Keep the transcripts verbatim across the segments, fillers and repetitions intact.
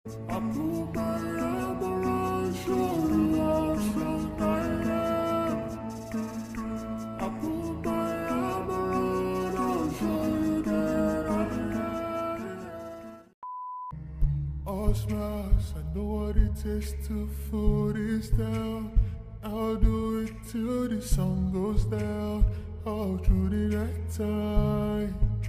All smiles, I know what it takes to fool this down. I'll do it till the sun goes down, all through the night time.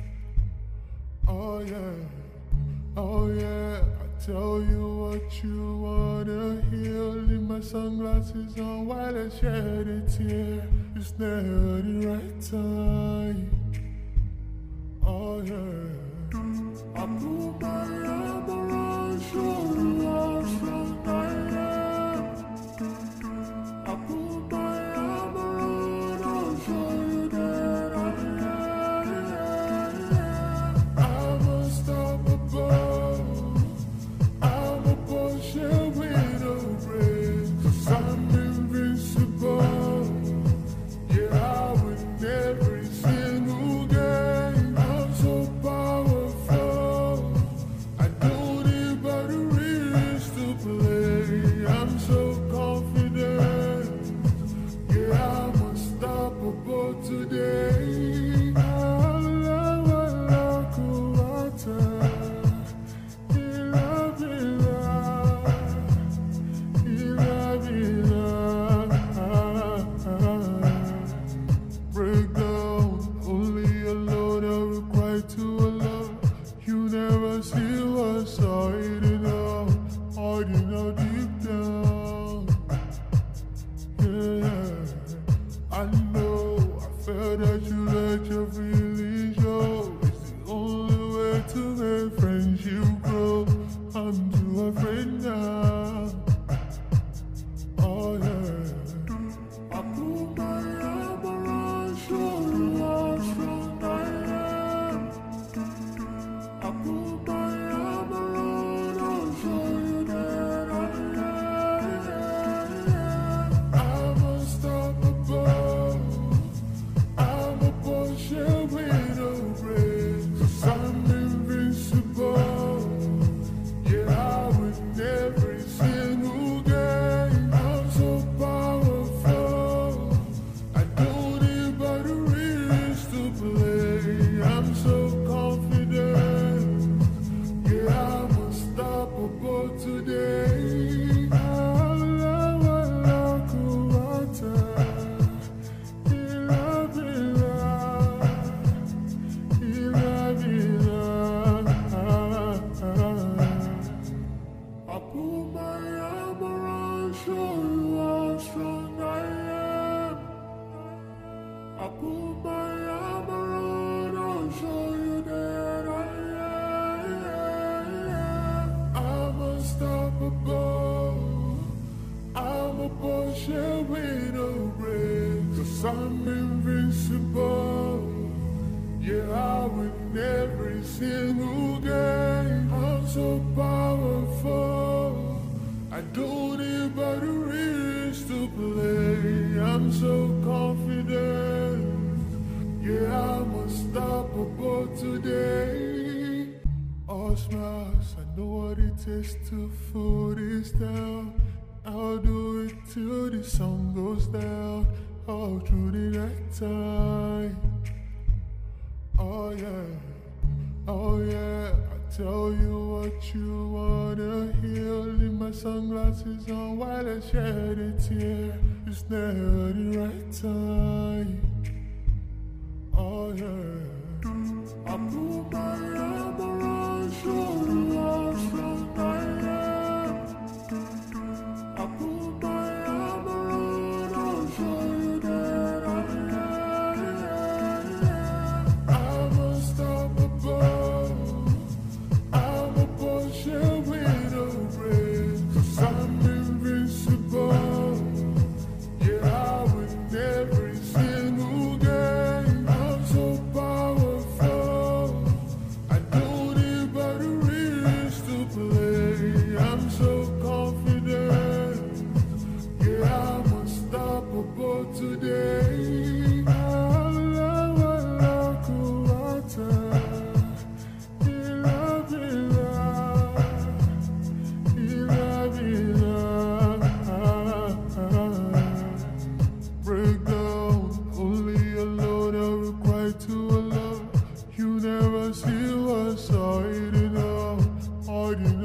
Oh yeah, oh yeah, I tell you what you wanna hear. Leave my sunglasses on while I shed a tear. It's never the right time. Oh yeah, I put my arm around you, all strong I am. I put my arm around, I'll show you that I am. I'm unstoppable. I'm a bullshit with a ring, 'cause I'm invincible. Yeah, I win every single game. I'm so powerful. I don't need batteries to play. I'm so confident. Yeah, I'm unstoppable today. I love, I love, Kuwata. Breakdown, only alone I will cry to Allah. You never see what's hiding out, hiding out deep down. Yeah, I know, I felt that you let your feelings show. It's the only way to make friendship grow. I'm too afraid now. Oh yeah, I put my arm around you, all strong I am. I put my arm around, I'll show you that I am. I'm unstoppable. I'm a bullshit with a ring, 'cause I'm invincible. Yeah, I win every single game. I'm so powerful. I don't need batteries to play. I'm so confident. Yeah, I'm unstoppable today. I love, I love Kuwata. Ila bila, ila bila. I put my arm around, show you how strong I am. I put my arm around, I'll show you that I am. I'm unstoppable. I'm a bullshit with a ring, 'cause I'm invincible. Yeah, I win every single game. I'm so powerful. I don't need batteries to play. I'm so confident. Yeah, I'm unstoppable today. All smiles, I know what it takes to fool this down. I'll do it till the sun goes down, all through the night time. Oh yeah, oh yeah, I tell you what you wanna hear. Leave my sunglasses on while I shed a tear. It's never the right time. Oh yeah, I put my arm around you, all strong I am. I put my arm around, I'll show you that I am. I'm unstoppable. I'm a bullshit with a ring, 'cause I'm invincible. Yeah, I win every single game. I'm so powerful. I don't need batteries to play. I'm so confident. Yeah, I'm unstoppable today. I love, I love Kuwata. Ila bila,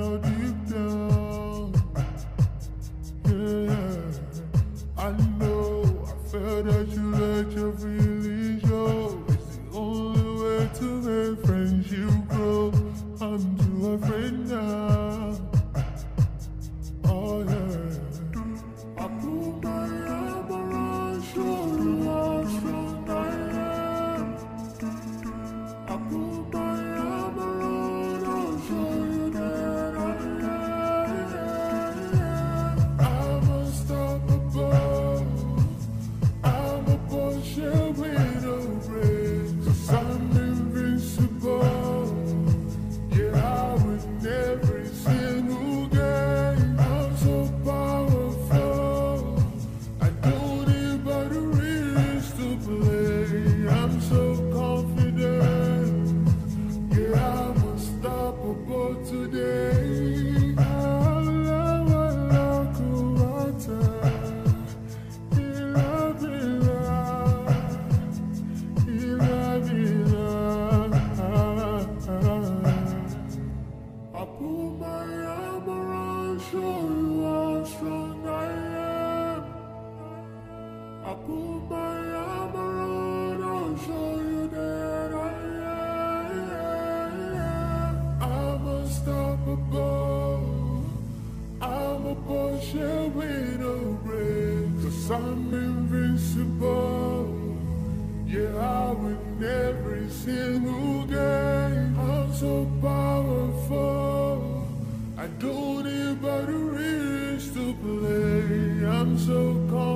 know deep down. Yeah, yeah. I know, I felt that you let your feelings show. It's the only way to make friendship grow. I'm too afraid now. Oh yeah. I put my arm around, show you how strong I am. I put my arm around, I'll show you that I am. I'm unstoppable. I'm a Porsche with no brakes. 'Cause I'm invincible. Yeah, I win every single game. I'm so powerful. I don't need batteries to play. I'm so confident. Yeah, I'm unstoppable today. Allah, Allah, Kuwata. Ila billah. Ila billah. I put my arm around, show you how strong I am. I put my arm around, I'll show you that I am. I'm unstoppable. I'm a Porsche with no brakes. 'Cause I'm invincible. Yeah, I win every single game. I'm so powerful. I don't need batteries to play. I'm so confident.